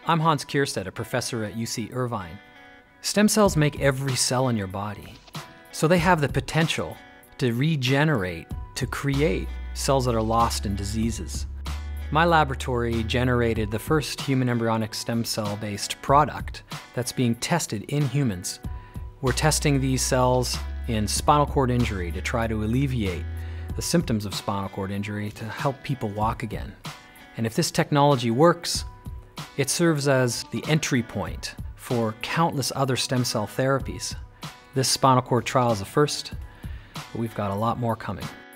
I'm Hans Kierstead, a professor at UC Irvine. Stem cells make every cell in your body, so they have the potential to regenerate, to create cells that are lost in diseases. My laboratory generated the first human embryonic stem cell-based product that's being tested in humans. We're testing these cells in spinal cord injury to try to alleviate the symptoms of spinal cord injury to help people walk again. And if this technology works, it serves as the entry point for countless other stem cell therapies. This spinal cord trial is the first, but we've got a lot more coming.